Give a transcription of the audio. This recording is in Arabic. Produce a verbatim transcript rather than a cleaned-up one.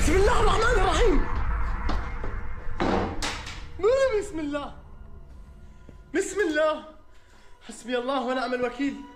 بسم الله الرحمن الرحيم. بسم الله بسم الله، حسبي الله ونعم الوكيل.